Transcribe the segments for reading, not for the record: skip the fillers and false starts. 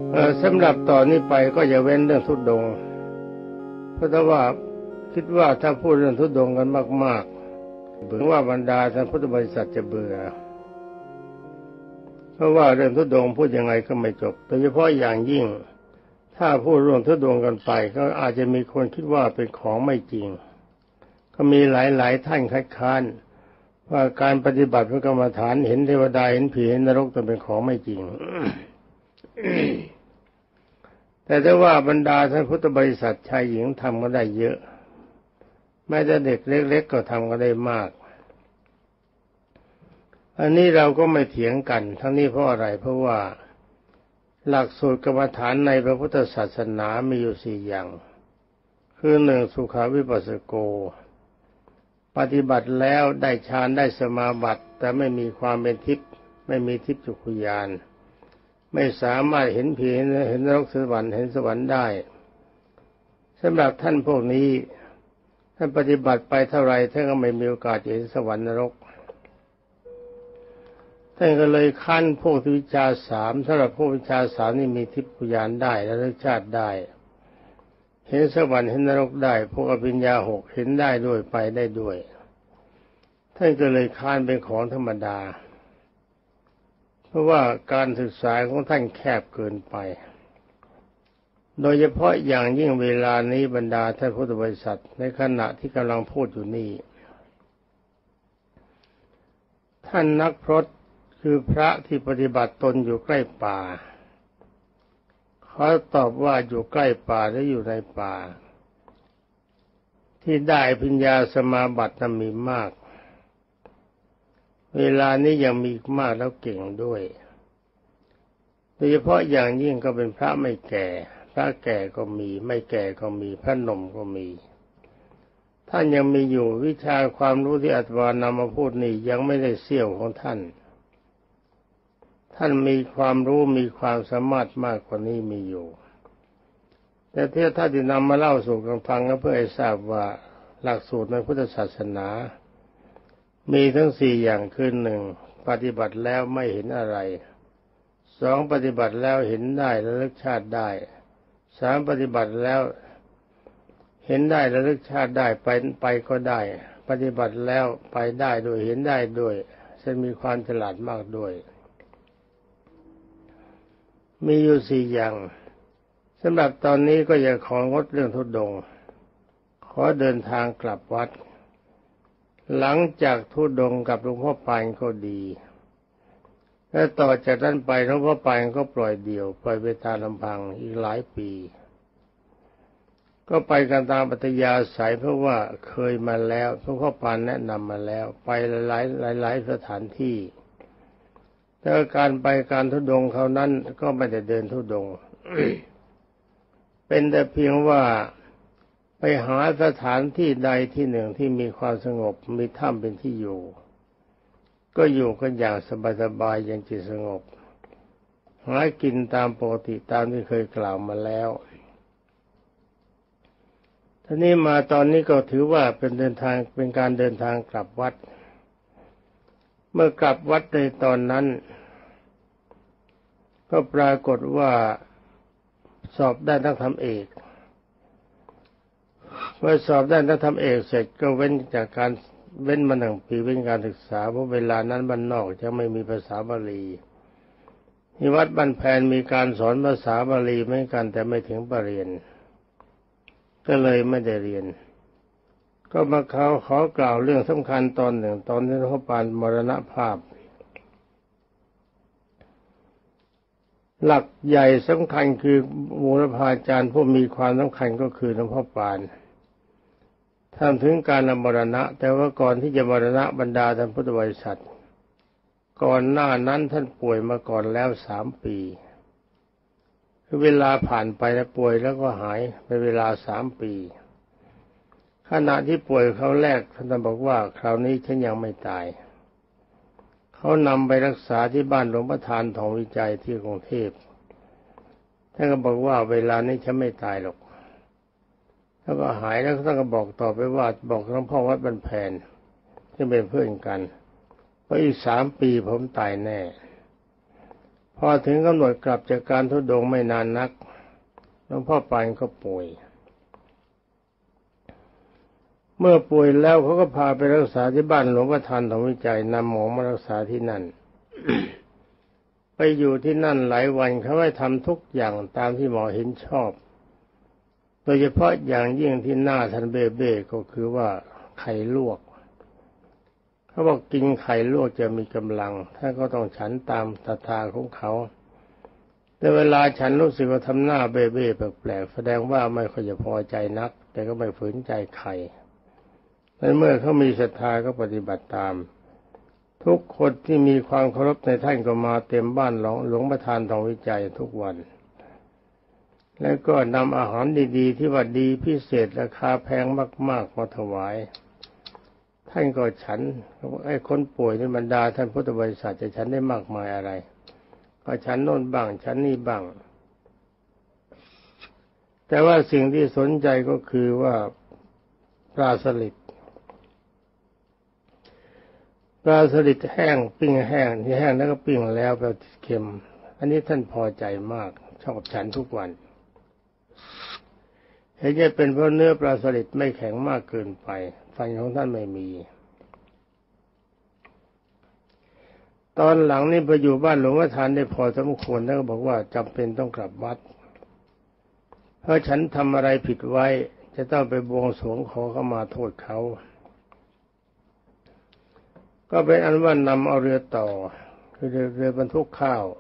สำหรับตอนนี้ไปก็อย่าเว้นเรื่องธุดงค์เพราะว่าคิดว่าถ้าพูดเรื่องธุดงค์กันมากๆเบื่อว่าบรรดาท่านพุทธบริษัทจะเบื่อเพราะว่าเรื่องธุดงค์พูดยังไงก็ไม่จบโดยเฉพาะอย่างยิ่งถ้าพูดเรื่องธุดงค์กันไปก็อาจจะมีคนคิดว่าเป็นของไม่จริงก็มีหลายๆท่านคัดค้านว่าการปฏิบัติพระกรรมฐานเห็นเทวดาเห็นผีเห็นนรกจะเป็นของไม่จริง แต่ถ้าว่าบรรดาท่านพุทธบริษัทชายหญิงทำก็ได้เยอะแม้แต่เด็กเล็กๆก็ทำก็ได้มากอันนี้เราก็ไม่เถียงกันทั้งนี้เพราะอะไรเพราะว่าหลักสูตรกรรมฐานในพระพุทธศาสนามีอยู่สี่อย่างคือหนึ่งสุขาวิปัสสโกปฏิบัติแล้วได้ฌานได้สมาบัติแต่ไม่มีความเป็นทิพย์ไม่มีทิพย์จักขุญาณไม่สามารถเห็นผีเห็นนรกสวรรค์เห็นสวรรค์ได้สำหรับท่านพวกนี้ท่านปฏิบัติไปเท่าไรท่านก็ไม่มีโอกาสจะเห็นสวรรค์นรกท่านก็เลยขั้นพวกวิชาสามสำหรับพวกวิชาสามนี่มีทิพย์กุญาณได้และรสชาติได้เห็นสวรรค์เห็นนรกได้พวกอภิญญาหกเห็นได้ด้วยไปได้ด้วยท่านก็เลยค้านเป็นของธรรมดาเพราะว่าการศึกษาของท่านแคบเกินไปโดยเฉพาะอย่างยิ่งเวลานี้บรรดาท่านพุทธบริษัทในขณะที่กำลังพูดอยู่นี่ท่านนักพรตคือพระที่ปฏิบัติตนอยู่ใกล้ป่าเขาตอบว่าอยู่ใกล้ป่าหรืออยู่ในป่าที่ได้อภิญญาสมาบัตินั้นมีมากเวลานี้ยังมีมากแล้วเก่งด้วยโดยเฉพาะอย่างยิ่งก็เป็นพระไม่แก่พระแก่ก็มีไม่แก่ก็มีพระหนุ่มก็มีท่านยังมีอยู่วิชาความรู้ที่อาตมานำมาพูดนี่ยังไม่ได้เสี้ยวของท่านมีความรู้มีความสามารถมากกว่านี้มีอยู่แต่ที่ท่านจะนำมาเล่าสู่กันฟังก็เพื่อให้ทราบว่าหลักสูตรในพุทธศาสนามีทั้งสี่อย่างคือหนึ่งปฏิบัติแล้วไม่เห็นอะไรสองปฏิบัติแล้วเห็นได้ระลึกชาติได้สามปฏิบัติแล้วเห็นได้ระลึกชาติได้ไปก็ได้ปฏิบัติแล้วไปได้ด้วยเห็นได้ด้วยซึ่งมีความฉลาดมากด้วยมีอยู่สี่อย่างสำหรับตอนนี้ก็อย่าของงดเรื่องธุดงค์ขอเดินทางกลับวัดหลังจากธุดงค์กับหลวงพ่อปานก็ดีและต่อจากนั้นไปหลวงพ่อปานก็ปล่อยเดี่ยวปล่อยไปตามลำพังอีกหลายปีก็ไปกันตามปัตยาสายเพราะว่าเคยมาแล้วหลวงพ่อปานแนะนำมาแล้วไปหลายสถานที่แต่การไปการธุดงค์เขานั้นก็ไม่ได้เดินธุดงค์ เป็นแต่เพียงว่าไปหาสถานที่ใดที่หนึ่งที่มีความสงบมีถ้ำเป็นที่อยู่ก็อยู่กันอย่างสบายๆอย่างจิตสงบหากินตามปกติตามที่เคยกล่าวมาแล้วทีนี้มาตอนนี้ก็ถือว่าเป็นการเดินทางกลับวัดเมื่อกลับวัดในตอนนั้นก็ปรากฏว่าสอบได้นักธรรมเอกเมื่อสอบได้นักธรรมเอกเสร็จก็เว้นมาหนึ่งปีเว้นการศึกษาเพราะเวลานั้นบ้านนอกจะไม่มีภาษาบาลีที่วัดบ้านแพนมีการสอนภาษาบาลีเหมือนกันแต่ไม่ถึงปริญญาก็เลยไม่ได้เรียนก็มาขอกล่าวเรื่องสำคัญตอนหนึ่งตอนที่หลวงพ่อปานมรณภาพหลักใหญ่สำคัญคือบูรพาจารย์ผู้มีความสำคัญก็คือหลวงพ่อปานท่านถึงการมรณะแต่ว่าก่อนที่จะมรณะบรรดาท่านพุทธบริษัทก่อนหน้านั้นท่านป่วยมาก่อนแล้ว3 ปีคือเวลาผ่านไปแล้วป่วยแล้วก็หายไปเวลา3 ปีขณะที่ป่วยเขาแรกท่านบอกว่าคราวนี้ฉันยังไม่ตายเขานำไปรักษาที่บ้านหลวงประธานทองวิจัยที่กรุงเทพท่านก็บอกว่าเวลานี้ฉันไม่ตายหรอกแล้วก็หายแล้วท่านก็บอกต่อไปว่าบอกหลวงพ่อวัดบ้านแพนที่เป็นเพื่อนกันว่าอีก3 ปีผมตายแน่พพอถึงกำหนดกลับจากการธุดงค์ไม่นานนักหลวงพ่อปานก็ป่วยเมื่อป่วยแล้วเขาก็พาไปรักษาที่บ้านหลวงประธานธรรมวิจัยนำหมอมารักษาที่นั่น ไปอยู่ที่นั่นหลายวันเขาให้ทำทุกอย่างตามที่หมอเห็นชอบโดยเฉพาะอย่างยิ่งที่หน้าท่านเบ้ๆก็คือว่าไข่ลวกเขาบอกกินไข่ลวกจะมีกำลังท่านก็ต้องฉันตามศรัทธาของเขาแต่เวลาฉันรู้สึกว่าทำหน้าเบ้ๆแปลกๆแสดงว่าไม่ค่อยจะพอใจนักแต่ก็ไม่ฝืนใจใครและเมื่อเขามีศรัทธาก็ปฏิบัติตามทุกคนที่มีความเคารพในท่านก็มาเต็มบ้านหลวงประธานทองวิจัยทุกวันแล้วก็นำอาหารดีๆที่ว่าดีพิเศษราคาแพงมากๆมาถวายท่านก็ฉันไอ้คนป่วยในบรรดาท่านพุทธบริษัทจะฉันได้มากมายอะไรก็ฉันโน่นบ้างฉันนี่บ้างแต่ว่าสิ่งที่สนใจก็คือว่าปลาสลิดแห้งปิ้งแห้งที่แห้งแล้วก็ปิ้งแล้วแบบเค็มอันนี้ท่านพอใจมากชอบฉันทุกวันเห็นจะเป็นเพราะเนื้อปลาสลิดไม่แข็งมากเกินไปฟันของท่านไม่มีตอนหลังนี่ไปอยู่บ้านหลวงประธานได้พอสมควรแล้วก็บอกว่าจำเป็นต้องกลับวัดเพราะฉันทำอะไรผิดไว้จะต้องไปบวงสรวงขอเข้ามาโทษเขาก็เป็นอันว่านำเอาเรือต่อคือเรือบรรทุกข้าว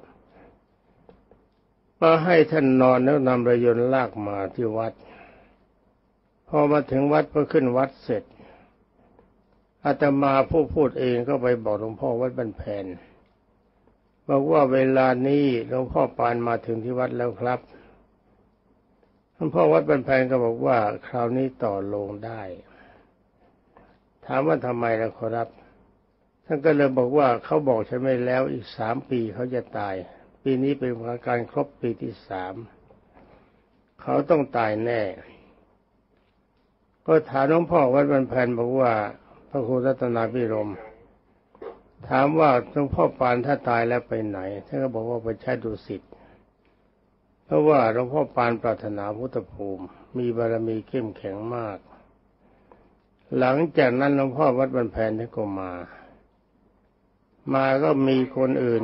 มาให้ท่านนอนแล้วนำเรือยนต์ลากมาที่วัดพอมาถึงวัดพอขึ้นวัดเสร็จอาตมาผู้พูดเองก็ไปบอกหลวงพ่อวัดบ้านแพนบอกว่าเวลานี้หลวงพ่อปานมาถึงที่วัดแล้วครับหลวงพ่อวัดบ้านแพนก็บอกว่าคราวนี้ต่อลงได้ถามว่าทำไมล่ะครับท่านก็เลยบอกว่าเขาบอกฉันไม่แล้วอีก3 ปีเขาจะตายปีนี้เป็นการครบปีที่3เขาต้องตายแน่ก็ถามหลวงพ่อวัดบ้านแพนบอกว่าพระครูรัตนาภิรมย์ถามว่าหลวงพ่อปานถ้าตายแล้วไปไหนท่านก็บอกว่าไปใช้ดุสิตเพราะว่าหลวงพ่อปานปรารถนาพุทธภูมิมีบารมีเข้มแข็งมากหลังจากนั้นหลวงพ่อวัดบ้านแพนท่านก็มาก็มีคนอื่น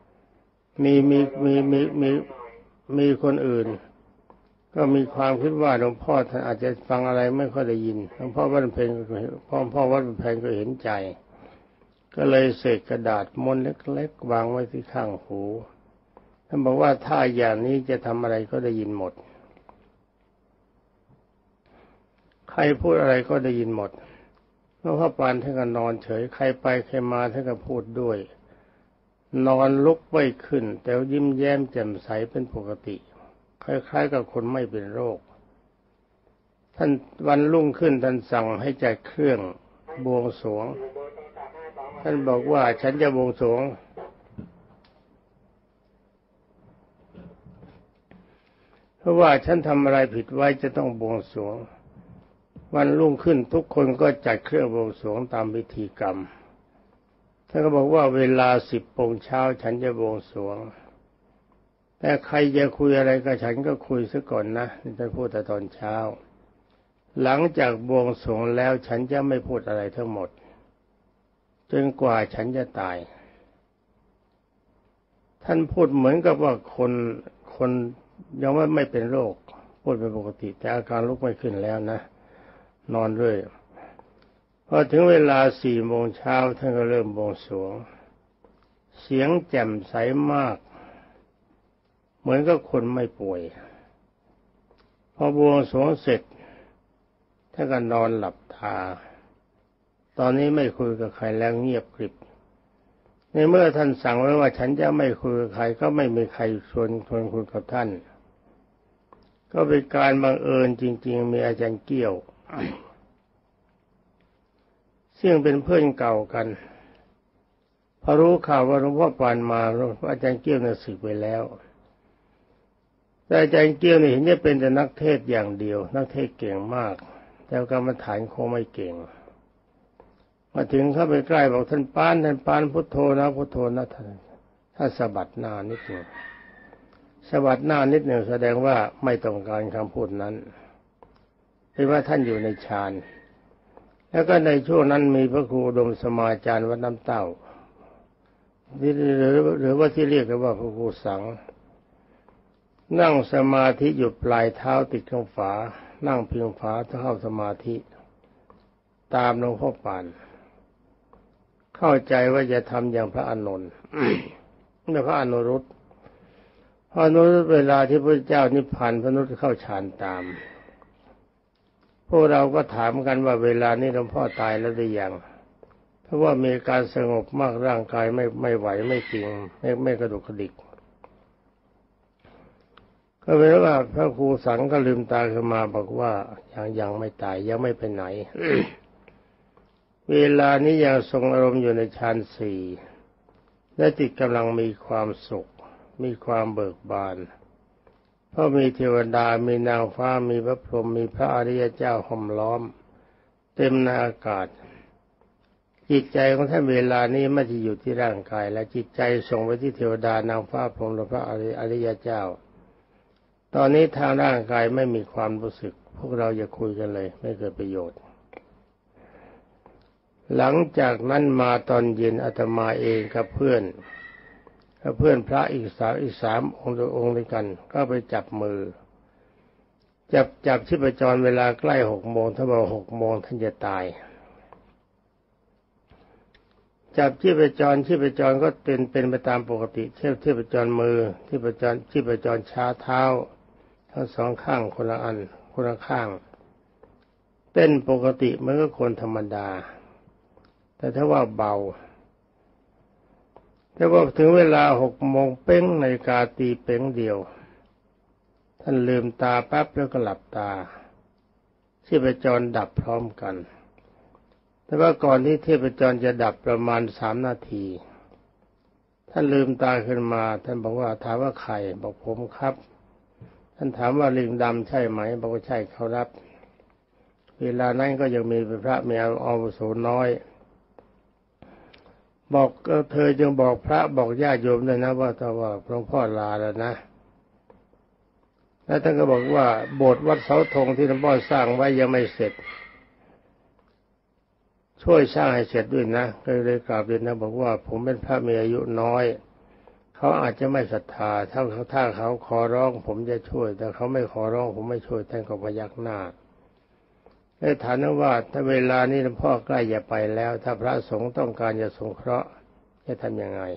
มีคนอื่นก็มีความคิดว่าหลวงพ่อท่านอาจจะฟังอะไรไม่ค่อยได้ยินหลวงพ่อวัดเพลงพ่อวัดเพลงก็เห็นใจก็เลยเศษกระดาษม้วนเล็กๆวางไว้ที่ข้างหูท่านบอกว่าถ้าอย่างนี้จะทำอะไรก็ได้ยินหมดใครพูดอะไรก็ได้ยินหมดหลวงพ่อปานท่านก็นอนเฉยใครไปใครมาท่านก็พูดด้วยนอนลุกไม่ขึ้นแต่ยิ้มแย้มแจ่มใสเป็นปกติคล้ายๆกับคนไม่เป็นโรคท่านวันรุ่งขึ้นท่านสั่งให้จัดเครื่องบวงสรวงท่านบอกว่าฉันจะบวงสรวงเพราะว่าฉันทำอะไรผิดไว้จะต้องบวงสรวงวันรุ่งขึ้นทุกคนก็จัดเครื่องบวงสรวงตามพิธีกรรมท่านก็บอกว่าเวลา10 โมงเช้าฉันจะบวงสรวงแต่ใครจะคุยอะไรกับฉันก็คุยซะก่อนนะท่านพูดแต่ตอนเช้าหลังจากบวงสรวงแล้วฉันจะไม่พูดอะไรทั้งหมดจนกว่าฉันจะตายท่านพูดเหมือนกับว่าคนยังไม่เป็นโรคพูดเป็นปกติแต่อาการลุกไม่ขึ้นแล้วนะนอนด้วยพอถึงเวลา4 โมงเช้าท่านก็เริ่มบวงสรวงเสียงแจ่มใสมากเหมือนกับคนไม่ป่วยพอบวงสรวงเสร็จท่านก็นอนหลับตาตอนนี้ไม่คุยกับใครแล้วเงียบกริบในเมื่อท่านสั่งไว้ว่าฉันจะไม่คุยกับใครก็ไม่มีใครชวนคุยกับท่านก็เป็นการบังเอิญจริงๆมีอาจารย์เกี้ยวซึ่งเป็นเพื่อนเก่ากันพอรู้ข่าวว่าหลวงพ่อปานมาอาจารย์เกี้ยวน่ะสึกไปแล้วแต่อาจารย์เกี้ยวนี่เห็นจะเป็นแต่นักเทศอย่างเดียวนักเทศเก่งมากแต่กรรมฐานคงไม่เก่งมาถึงเข้าไปใกล้บอกท่านปานพุทโธนะพุทโธนะท่านถ้าสะบัดหน้านิดหนึ่งสะบัดหน้านิดหนึ่งแสดงว่าไม่ต้องการคำพูดนั้นเห็นว่าท่านอยู่ในฌานแล้วก็ในช่วงนั้นมีพระครูอุดมสมาจารย์วัดน้ำเต้าหรือว่าที่เรียกกันว่าพระครูสังนั่งสมาธิอยู่ปลายเท้าติดข้างฝานั่งพิงฝาเข้าสมาธิตามหลวงพ่อปานเข้าใจว่าจะทำอย่างพระอานนท์และพระอนุรุตพระอนุรุตเวลาที่พระเจ้านิพพานพระอนุรุตเข้าฌานตามพวกเราก็ถามกันว่าเวลานี้หลวงพ่อตายแล้วหรือยังเพราะว่ามีการสงบมากร่างกายไม่ไหวไม่จริงไม่กระดุกกระดิกก็เป็นว่าพระครูสังก็ลืมตาขึ้นมาบอกว่ายังไม่ตายยังไม่ไปไหน เวลานี้ยังทรงอารมณ์อยู่ในฌานสี่และจิตกำลังมีความสุขมีความเบิกบานเพราะมีเทวดามีนางฟ้ามีพระพรหมมีพระอริยเจ้าห้อมล้อมเต็มในอากาศจิตใจของท่านเวลานี้ไม่ได้อยู่ที่ร่างกายและจิตใจส่งไปที่เทวดานางฟ้าพรหมและพระอริยเจ้าตอนนี้ทางร่างกายไม่มีความรู้สึกพวกเราอย่าคุยกันเลยไม่เกิดประโยชน์หลังจากนั้นมาตอนเย็นอาตมาเองกับเพื่อนพระอีกสามองค์ด้วยกันก็ไปจับมือจับชีพจรเวลาใกล้6 โมงถ้าบอก6 โมงท่านจะตายจับชีพจรก็เป็นไปตามปกติชีพจรมือชีพจรช้าเท้าทั้งสองข้างคนละอันคนละข้างเต้นปกติเหมือนกับคนธรรมดาแต่ถ้าว่าเบาแต่ว่าถึงเวลา6 โมงเป้งนาฬิกาตีเป้งเดียวท่านลืมตาแป๊บแล้วก็หลับตาชีพจรดับพร้อมกันแต่ว่าก่อนที่ชีพจรจะดับประมาณ3 นาทีท่านลืมตาขึ้นมาท่านบอกว่าถามว่าใครบอกผมครับท่านถามว่าลิงดำใช่ไหมบอกว่าใช่เขารับเวลานั้นก็ยังมีพระมีอาวุโสน้อยบอกเธอจึงบอกพระบอกญาติโยมด้วยนะว่าหลวงพ่อลาแล้วนะแล้วท่านก็บอกว่าโบสถ์วัดเสาธงที่หลวงพ่อสร้างไว้ยังไม่เสร็จช่วยสร้างให้เสร็จด้วยนะก็เลยกราบเรียนนะบอกว่าผมเป็นพระมีอายุน้อยเขาอาจจะไม่ศรัทธาถ้าเขาขอร้องผมจะช่วยแต่เขาไม่ขอร้องผมไม่ช่วยท่านก็พยักหน้าได้ถามว่าถ้าเวลานี้หลวงพ่อใกล้จะไปแล้วถ้าพระสงฆ์ต้องการจะสงเคราะห์จะทำยังไง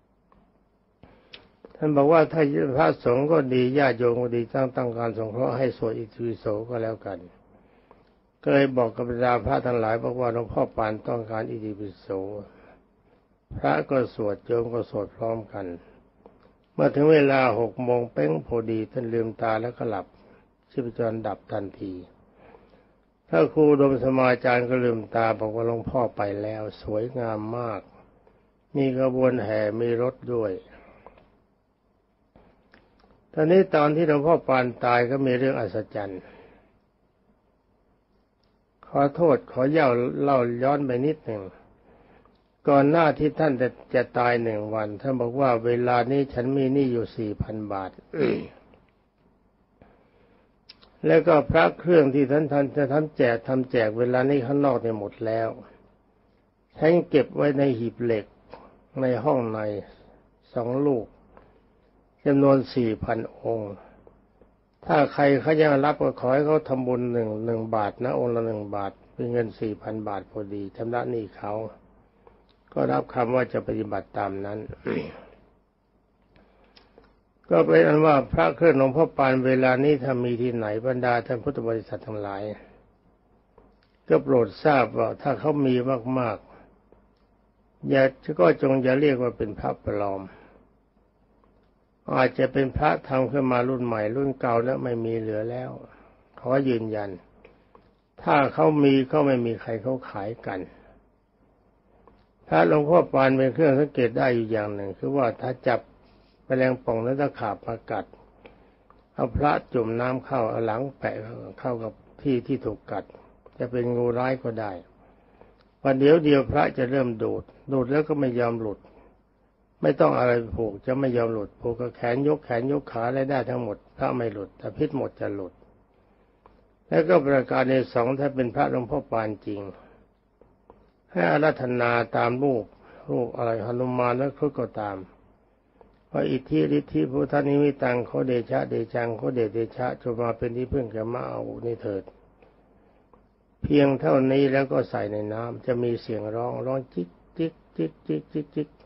ท่านบอกว่าถ้าพระสงฆ์ก็ดีญาติโยมก็ดีต้องการสงเคราะห์ให้สวดอิติปิโสก็แล้วกันก็เลยบอกกับบรรดาพระทั้งหลายบอกว่าหลวงพ่อปานต้องการอิติปิโสพระก็สวดโยมก็สวดพร้อมกันเมื่อถึงเวลา6 โมงเป้งพอดีท่านลืมตาแล้วก็หลับชีพจรดับทันทีพระครูอุดมสมาจารย์ก็ลืมตาบอกว่าหลวงพ่อไปแล้วสวยงามมากมีขบวนแห่มีรถด้วยตอนนี้ตอนที่หลวงพ่อปานตายก็มีเรื่องอัศจรรย์ขอโทษขอเล่าย้อนไปนิดหนึ่งก่อนหน้าที่ท่านจะตาย1 วันท่านบอกว่าเวลานี้ฉันมีหนี้อยู่ 4,000 บาท แล้วก็พระเครื่องที่ท่านจะทำแจกเวลานี้ข้างนอกเนี่ยหมดแล้วฉันเก็บไว้ในหีบเหล็กในห้องใน2 ลูกจำนวน 4,000 องค์ถ้าใครเขายังรับก็ขอให้เขาทำบุญ1 บาทนะองค์ละ1 บาทเป็นเงิน 4,000 บาทพอดีชำระหนี้เขาก็รับคำว่าจะปฏิบัติตามนั้น ก็เป็นอันว่าพระเครื่องหลวงพ่อปานเวลานี้ถ้ามีที่ไหนบรรดาท่านพุทธบริษัททั้งหลายก็โปรดทราบว่าถ้าเขามีมากๆก็จงอย่าเรียกว่าเป็นพระปลอมอาจจะเป็นพระทำขึ้นมารุ่นใหม่รุ่นเก่าแล้วไม่มีเหลือแล้วขอยืนยันถ้าเขามีก็ไม่มีใครเขาขายกันพระหลวงพ่อปานเป็นเครื่องสังเกตได้อยู่อย่างหนึ่งคือว่าถ้าจับแมลงป่องแล้วตะขาบมากัดเอาพระจุ่มน้ำเข้าเอาหลังแปะเข้ากับที่ถูกกัดจะเป็นงูร้ายก็ได้วันเดียวพระจะเริ่มดูดแล้วก็ไม่ยอมหลุดไม่ต้องอะไรผูกจะไม่ยอมหลุดผูกกับแขนยกขาอะไรได้ทั้งหมดพระไม่หลุดแต่พิษหมดจะหลุดแล้วก็ประการที่สองถ้าเป็นพระหลวงพ่อปานจริงให้อาราธนาตามรูปอะไรหนุมานและครุฑก็ตามว่าอิทธิฤทธิพุทธนิมิตังเขาเดชะเดชังเขาเดชะจงมาเป็นที่พึ่งแก่มาเอานี่เถิดเพียงเท่านี้แล้วก็ใส่ในน้ำจะมีเสียงร้องจิกจิกจิกจิกจิกจิก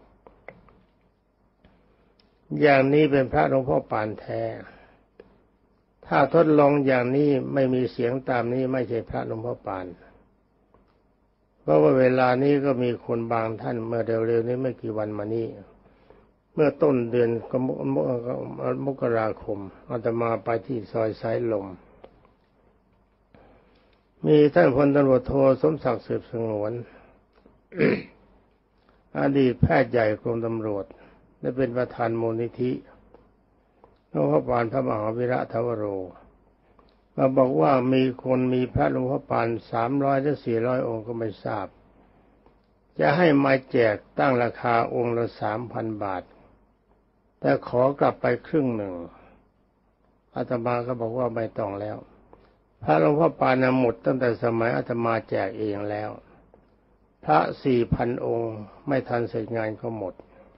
อย่างนี้เป็นพระหลวงพ่อปานแท้ถ้าทดลองอย่างนี้ไม่มีเสียงตามนี้ไม่ใช่พระหลวงพ่อปานเพราะว่าเวลานี้ก็มีคนบางท่านเมื่อเร็วๆนี้ไม่กี่วันมานี้เมื่อต้นเดือนมกราคมอาตมาไปที่ซอยสายลมมีท่านพลตำรวจโทสมศักดิ์สืบสงวน อดีตแพทย์ใหญ่กรมตำรวจได้เป็นประธานมูลนิธิหลวงพ่อปานพระมหาวีระทวโรมาบอกว่ามีพระหลวงพ่อปาน300 หรือ 400 องค์ก็ไม่ทราบจะให้มาแจกตั้งราคาองค์ละ 3,000 บาทแต่ขอกลับไปครึ่งหนึ่งอาตมาก็บอกว่าไม่ต้องแล้วพระหลวงพ่อปานหมดตั้งแต่สมัยอาตมาแจกเองแล้วพระ 4,000 องค์ไม่ทันเสร็จงานก็หมด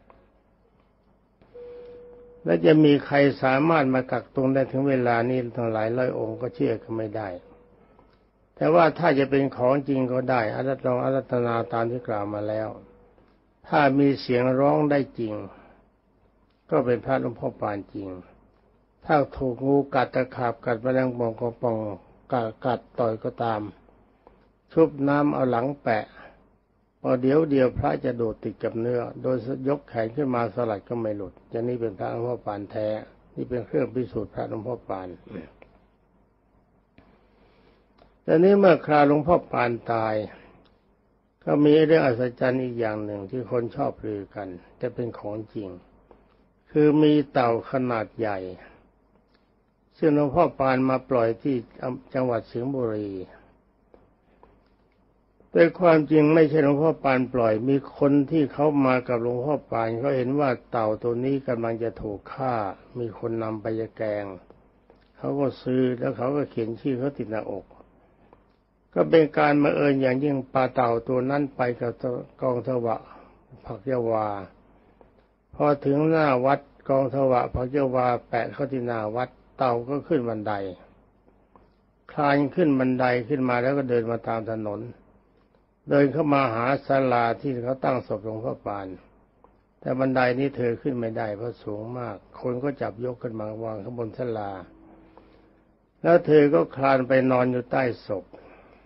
และจะมีใครสามารถมากักตุนได้ถึงเวลานี้ตั้งหลายร้อยองค์ก็เชื่อกันไม่ได้แต่ว่าถ้าจะเป็นของจริงก็ได้อารัตนาตามที่กล่าวมาแล้วถ้ามีเสียงร้องได้จริงก็เป็นพระหลวงพ่อปานจริงถ้าถูกงูกัดตะขาบกัดแมลงป่องกัดต่อยก็ตามชุบน้ำเอาหลังแปะพอเดี๋ยวพระจะโดดติดกับเนื้อโดยยกแขนขึ้นมาสลัดก็ไม่หลุดอย่างนี้เป็นพระหลวงพ่อปานแท้นี่เป็นเครื่องพิสูจน์พระหลวงพ่อปานแต่นี้เมื่อคราหลวงพ่อปานตายก็มีเรื่องอัศจรรย์อีกอย่างหนึ่งที่คนชอบลือกันแต่เป็นของจริงคือมีเต่าขนาดใหญ่ซึ่งหลวงพ่อปานมาปล่อยที่จังหวัดสิงห์บุรีแต่ความจริงไม่ใช่หลวงพ่อปานปล่อยมีคนที่เขามากับหลวงพ่อปานเขาเห็นว่าเต่าตัวนี้กำลังจะถูกฆ่ามีคนนำไปแกงเขาก็ซื้อแล้วเขาก็เขียนชื่อเขาติดหน้าอกก็เป็นการบังเอิญอย่างยิ่งปลาเต่าตัวนั้นไปกับกองทวะผักยาวาพอถึงหน้าวัดกองทวะผักยาวาแปะเข้าที่หน้าวัดเต่าก็ขึ้นบันไดคลานขึ้นบันไดขึ้นมาแล้วก็เดินมาตามถนนเดินเข้ามาหาศาลาที่เขาตั้งศพหลวงพ่อปานแต่บันไดนี้เธอขึ้นไม่ได้เพราะสูงมากคนก็จับยกขึ้นมาวางข้างบนศาลาแล้วเธอก็คลานไปนอนอยู่ใต้ศพ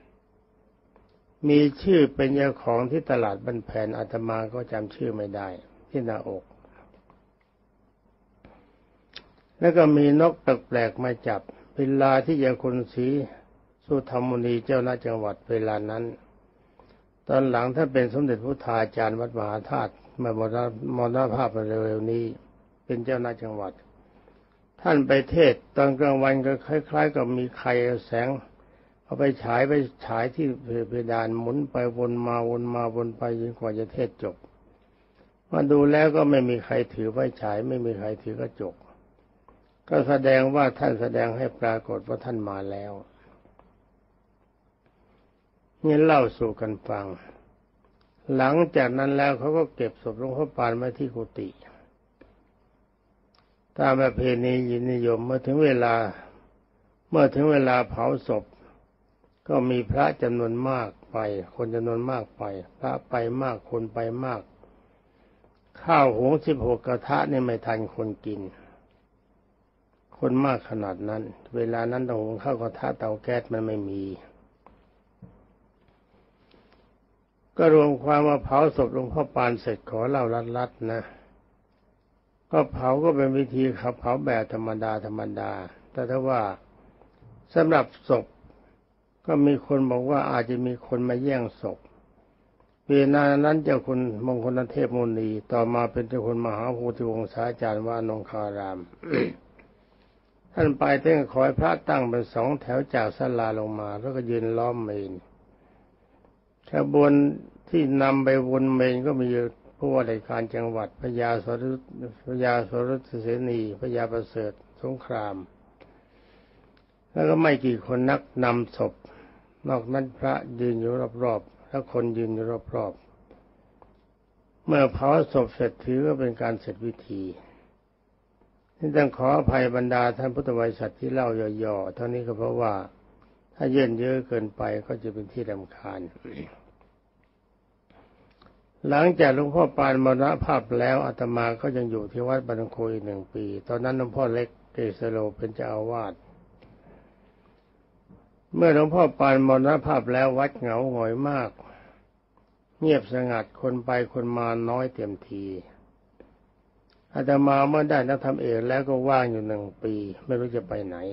มีชื่อเป็นเจ้าของที่ตลาดบ้านแผนอาตมาก็จำชื่อไม่ได้ที่หน้าอกแล้วก็มีนกแปลกๆมาจับเวลาที่ยาคุณศรีสุธรรมมุนีเจ้าหน้าจังหวัดเวลานั้นตอนหลังถ้าเป็นสมเด็จพุทธาจารย์วัดมหาธาตุมามรณภาพเร็วๆนี้เป็นเจ้าหน้าจังหวัดท่านไปเทศตอนกลางวันก็คล้ายๆกับมีใครเอาแสงเอาไปฉายที่เพดานหมุนไปวนไปจนกว่าจะเทศจบมาดูแล้วก็ไม่มีใครถือไฟฉายไม่มีใครถือกระจกก็แสดงว่าท่านแสดงให้ปรากฏว่าท่านมาแล้วนี่เล่าสู่กันฟังหลังจากนั้นแล้วเขาก็เก็บศพหลวงพ่อปานไว้ที่กุฏิตามประเพณีนิยมเมื่อถึงเวลาเผาศพก็มีพระจำนวนมากไปคนจำนวนมากไปพระไปมากคนไปมากข้าวหุง16 กระทะนี่ไม่ทันคนกินคนมากขนาดนั้นเวลานั้นต้องหุงข้าวกระทะเตาแก๊สมันไม่มีก็รวมความว่าเผาศพหลวงพ่อปานเสร็จขอเล่าลัดๆนะก็เผาก็เป็นวิธีขับเผาแบบธรรมดาแต่ถ้าว่าสำหรับศพก็มีคนบอกว่าอาจจะมีคนมาแย่งศพเวลานั้นเจ้าคุณมงคลเทพมุนีต่อมาเป็นเจ้าคุณมหาโพธิวงศาจารย์วานงคาราม ท่านไปเต้นขอให้พระตั้งเป็น2 แถวจากศาลาลงมาแล้วก็ยืนล้อมเมนขบวนที่นำไปวนเมนก็มีผู้ว่าราชการจังหวัดพญาโสรสเสนีพญาประเสริฐสงครามแล้วก็ไม่กี่คนนักนำศพนอกนั้นพระยืนอยู่รอบๆและคนยืนอยู่รอบๆเมื่อเผาศพเสร็จถือว่าเป็นการเสร็จพิธีที่ต้องขออภัยบรรดาท่านพุทธบริษัทที่เล่าย่อๆเท่านี้ก็เพราะว่าถ้าเยินเยอะเกินไปก็จะเป็นที่รำคาญหลังจากหลวงพ่อปานมรณภาพแล้วอาตมาก็ยังอยู่ที่วัดบางโคอีก1 ปีตอนนั้นหลวงพ่อเล็กเกษโลเป็นเจ้าอาวาสเมื่อหลวงพ่อปานมรณภาพแล้ววัดเหงาหงอยมากเงียบสงัดคนไปคนมาน้อยเต็มทีอาตมาเมื่อได้นักธรรมเอกแล้วก็ว่างอยู่1 ปีไม่รู้จะไปไหน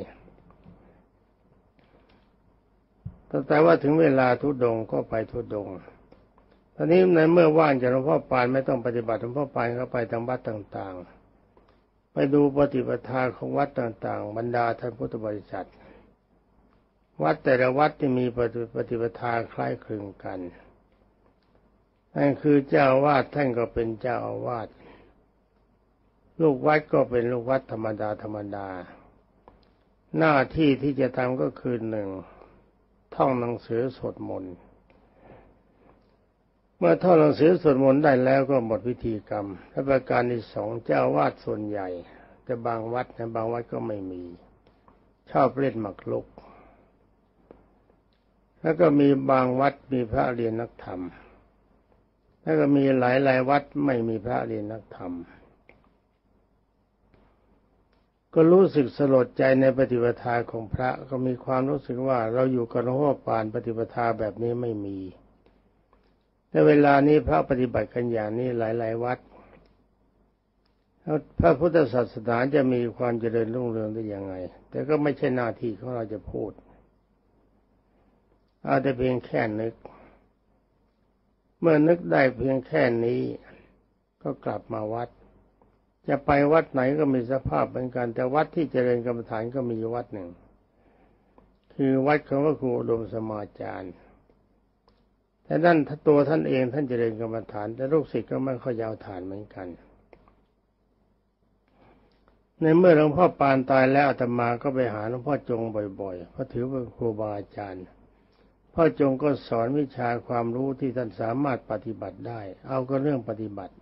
แต่ว่าถึงเวลาธุดงค์ก็ไปธุดงค์ตอนนี้ในเมื่อว่างจากหลวงพ่อปานไม่ต้องปฏิบัติหลวงพ่อปานก็ไปตามวัดต่างๆไปดูปฏิปทาของวัดต่างๆบรรดาท่านพุทธบริษัทวัดแต่ละวัดที่มีปฏิปทาคล้ายคลึงกันนั่นคือเจ้าอาวาสท่านก็เป็นเจ้าอาวาสลูกวัดก็เป็นลูกวัดธรรมดาหน้าที่ที่จะทำก็คือ1ท่องหนังสือสวดมนต์เมื่อท่องหนังสือสวดมนต์ได้แล้วก็หมดพิธีกรรมและประการที่2เจ้าอาวาสส่วนใหญ่แต่บางวัดนะบางวัดก็ไม่มีชอบเล่นหมากรุกแล้วก็มีบางวัดมีพระเรียนนักธรรมแล้วก็มีหลายวัดไม่มีพระเรียนนักธรรมก็รู้สึกสลดใจในปฏิปทาของพระก็มีความรู้สึกว่าเราอยู่กับหลวงพ่อปานปฏิปทาแบบนี้ไม่มีในเวลานี้พระปฏิบัติกันอย่างนี้หลายวัดพระพุทธศาสนาจะมีความเจริญรุ่งเรืองได้ยังไงแต่ก็ไม่ใช่หน้าที่ของเราจะพูดอาจจะเพียงแค่นึกเมื่อนึกได้เพียงแค่นี้ก็กลับมาวัดจะไปวัดไหนก็มีสภาพเหมือนกันแต่วัดที่เจริญกรรมฐานก็มีวัดหนึ่งคือวัดของพระครูอุดมสมาจารย์แต่นั่นตัวท่านเองท่านเจริญกรรมฐานแต่ลูกศิษย์ก็ไม่ค่อยยาวฐานเหมือนกันในเมื่อหลวงพ่อปานตายแล้วอาตมาก็ไปหาหลวงพ่อจงบ่อยๆเพราะถือเป็นครูบาอาจารย์พ่อจงก็สอนวิชาความรู้ที่ท่านสามารถปฏิบัติได้เอาก็เรื่องปฏิบัติ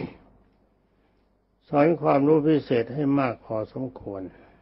สอนความรู้พิเศษให้มากพอสมควร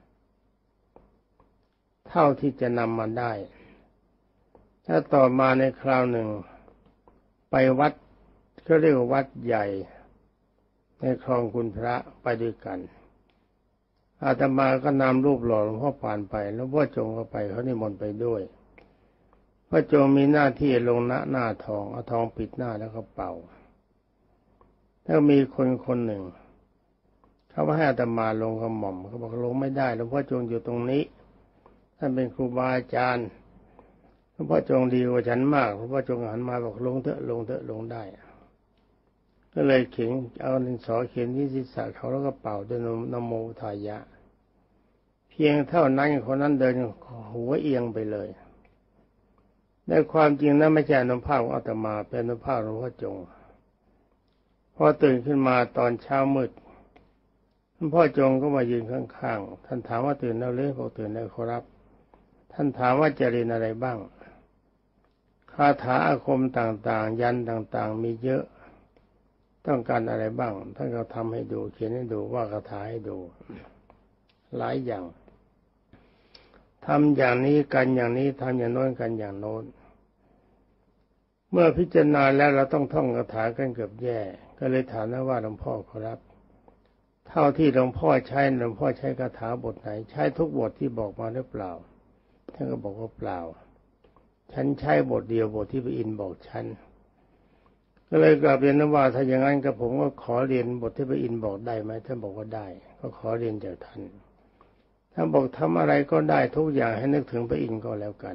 เท่าที่จะนำมาได้ถ้าต่อมาในคราวหนึ่งไปวัดก็เรียกว่าวัดใหญ่ในคลองคุณพระไปด้วยกันอาตมาก็นำรูปหล่อหลวงพ่อปานไปแล้วพ่อจงก็ไปเขานิมนต์ไปด้วยพ่อจงมีหน้าที่ลงหน้าทองเอาทองปิดหน้าแล้วก็เป่าแล้วมีคนหนึ่งเขาให้อาตมาลงกระหม่อมเขาบอกลงไม่ได้หลวงพ่อจงอยู่ตรงนี้ท่านเป็นครูบาอาจารย์หลวงพ่อจงดีกว่าฉันมากหลวงพ่อจงหันมาบอกลงเถอะลงได้ก็เลยเขียนเอาดินสอเขียนที่ศีรษะเขาแล้วก็เป่าด้วยนะโมทายะเพียงเท่านั้นคนนั้นเดินหัวเอียงไปเลยในความจริงนั้นไม่ใช่อนุภาพของอาตมาเป็นอนุภาพของหลวงพ่อจงพอตื่นขึ้นมาตอนเช้ามืดหลวงพ่อจงก็มายืนข้างๆท่านถามว่าตื่นแล้วหรือบอกตื่นแล้วขอรับท่านถามว่าจะเรียนอะไรบ้างคาถาอาคมต่างๆยันต่างๆมีเยอะต้องการอะไรบ้างท่านก็ทำให้ดูเขียนให้ดูว่าคาถาให้ดูหลายอย่างทำอย่างนี้กันอย่างนี้ทำอย่างโน้นกันอย่างโน้นเมื่อพิจารณาแล้วเราต้องท่องคาถากันเกือบแย่ก็เลยถามว่าหลวงพ่อขอรับเท่าที่หลวงพ่อใช้คาถาบทไหนใช้ทุกบทที่บอกมาหรือเปล่าท่านก็บอกว่าเปล่าฉันใช้บทเดียวบทที่พระอินทร์บอกฉันก็เลยกลับเรียนว่าถ้าอย่างนั้นกับผมก็ขอเรียนบทที่พระอินทร์บอกได้ไหมท่านบอกว่าได้ก็ขอเรียนจากท่านท่านบอกทำอะไรก็ได้ทุกอย่างให้นึกถึงพระอินทร์ก็แล้วกัน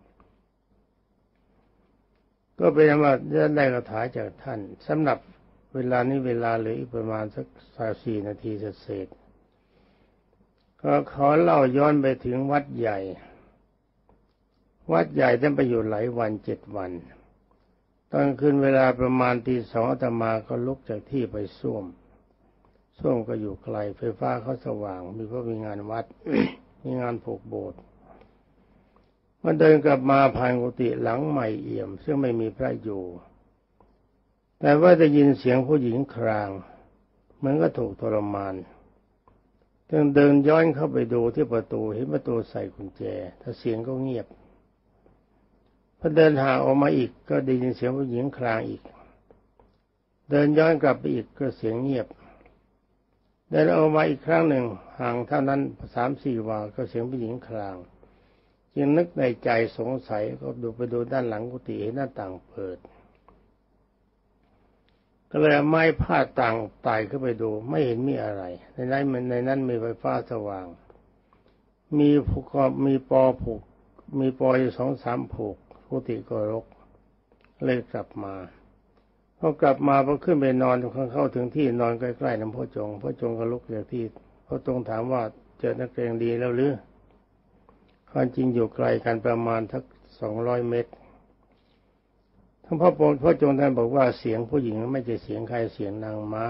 ก็เป็นว่าได้คาถาจากท่านสำหรับเวลานี้เวลาเหลืออีกประมาณสัก4 นาทีเศษก็ขอเล่าย้อนไปถึงวัดใหญ่ท่านไปอยู่หลายวัน7 วันตอนคืนเวลาประมาณตีสองอาตมาก็ลุกจากที่ไปส้วมก็อยู่ไกลไฟฟ้าเขาสว่างเพราะมีงานวัด มีงานผูกโบสถ์มันเดินกลับมาผ่านกุฏิหลังใหม่เอี่ยมซึ่งไม่มีพระอยู่แต่ว่าได้ยินเสียงผู้หญิงครางเหมือนก็ถูกทรมานจึงเดินย้อนเข้าไปดูที่ประตูเห็นประตูใส่กุญแจแต่เสียงก็เงียบพอเดินห่างออกมาอีกก็ได้ยินเสียงผู้หญิงครางอีกเดินย้อนกลับไปอีกก็เสียงเงียบเดินออกมาอีกครั้งหนึ่งห่างเท่านั้น3-4 วาก็เสียงผู้หญิงครางจึงนึกในใจสงสัยก็ดูไปดูด้านหลังกุฏิเห็นหน้าต่างเปิดก็เลยเอาไม้พาดต่างไต่ขึ้นไปดูไม่เห็นมีอะไรในนั้นมีไฟฟ้าสว่างมีปอผูกมีปออยู่2-3ผูกกุฏิก็รกเลยกลับมาพอกลับมาพอขึ้นไปนอนเข้าถึงที่นอนใกล้ๆน้ำพ่อจงก็ลุกจากที่พ่อจงถามว่าเจอนักเรียนดีแล้วหรือความจริงอยู่ไกลกันประมาณสัก200 เมตรท่านพ่อจงท่านบอกว่าเสียงผู้หญิงไม่ใช่เสียงใครเสียงนางไม้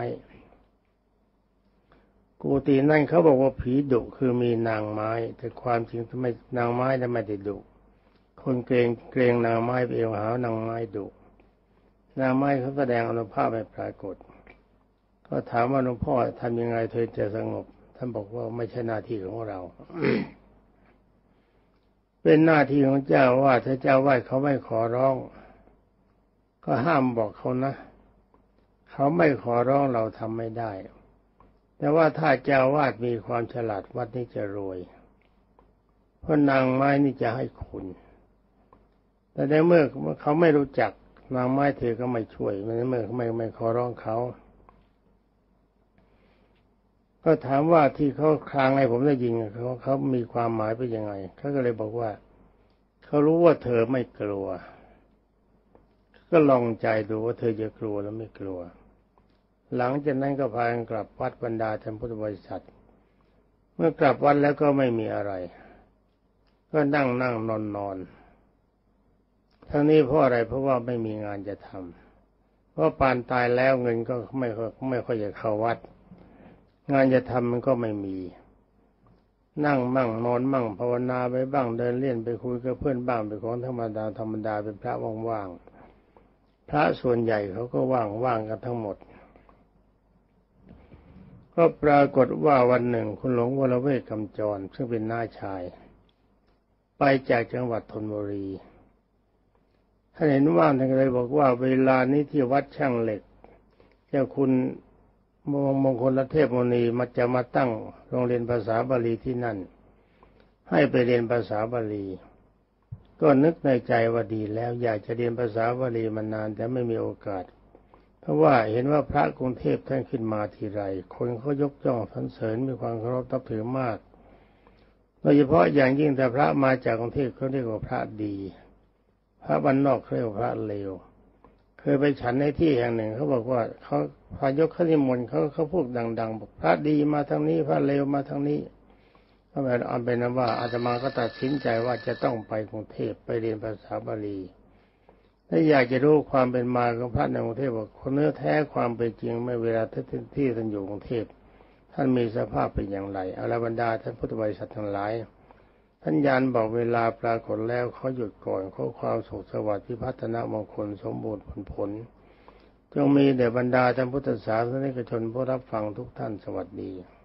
กุฏินั่นเขาบอกว่าผีดุคือมีนางไม้แต่ความจริงทำไมนางไม้ไม่ได้ดุคนเกรงนางไม้ไปเองหานางไม้ดุนางไม้เขาแสดงอานุภาพไม่ปรากฏก็ถามว่าหลวงพ่อทำยังไงเธอจะสงบท่านบอกว่าไม่ใช่หน้าที่ของเรา เป็นหน้าที่ของเจ้าวาดถ้าเจ้าวาดเขาไม่ขอร้องก็ห้ามบอกเขานะเขาไม่ขอร้องเราทำไม่ได้แต่ว่าถ้าเจ้าวาดมีความฉลาดวัดนี้จะรวยเพราะนางไม้นี่จะให้คุณแต่ในเมื่อเขาไม่รู้จักนางไม้เธอก็ไม่ช่วยในเมื่อไม่ขอร้องเขาก็ถามว่าที่เขาคลางให้ผมได้ยินเขามีความหมายเป็นยังไงเขาก็เลยบอกว่าเขารู้ว่าเธอไม่กลัวก็ลองใจดูว่าเธอจะกลัวหรือไม่กลัวหลังจากนั้นก็พากันกลับวัดบรรดาท่านพุทธบริษัทเมื่อกลับวัดแล้วก็ไม่มีอะไรก็นั่งนอนทั้งนี้เพราะอะไรเพราะว่าไม่มีงานจะทำเพราะปานตายแล้วเงินก็ไม่ค่อยจะเข้าวัดงานจะทำมันก็ไม่มีนั่งมั่งนอนมั่งภาวนาไปบ้างเดินเล่นไปคุยกับเพื่อนบ้างเป็นของธรรมดาเป็นพระว่างๆพระส่วนใหญ่เขาก็ว่างกันทั้งหมดก็ปรากฏว่าวันหนึ่งคุณหลวงวรเวทกำจรซึ่งเป็นน้าชายไปจากจังหวัดธนบุรีท่านเห็นว่างท่านก็เลยบอกว่าเวลานี้ที่วัดช่างเหล็กเจ้าคุณมงคลเทพมุนีจะมาตั้งโรงเรียนภาษาบาลีที่นั่นให้ไปเรียนภาษาบาลีก็นึกในใจว่าดีแล้วอยากจะเรียนภาษาบาลีมานานแต่ไม่มีโอกาสเพราะว่าเห็นว่าพระกรุงเทพท่านขึ้นมาทีไรคนเขายกย่องสรรเสริญมีความเคารพนับถือมากโดยเฉพาะอย่างยิ่งแต่พระมาจากกรุงเทพเขาเรียกว่าพระดีพระบ้านนอกเรียกว่าพระเลวเคยไปฉันในที่แห่งหนึ่งเขาบอกว่าเขาพายกขนิมนต์เขาพูดดังๆบอกพระดีมาทางนี้พระเลวมาทางนี้ก็แบบเอาเป็นว่าอาตมาก็ตัดสินใจว่าจะต้องไปกรุงเทพไปเรียนภาษาบาลีถ้าอยากจะรู้ความเป็นมาของพระในกรุงเทพว่าคนเนื้อแท้ความเป็นจริงไม่เวลาที่ท่านอยู่กรุงเทพท่านมีสภาพเป็นอย่างไรอรบรรดาท่านพุทธบริษัททั้งหลายท่านยานบอกเวลาปรากฏแล้วเขาหยุดก่อนเขาความสุขสวัสดิ์พิพัฒนมงคลสมบูรณ์ผลจงมีแด่บรรดาท่านพุทธศาสนิกชนผู้รับฟังทุกท่านสวัสดี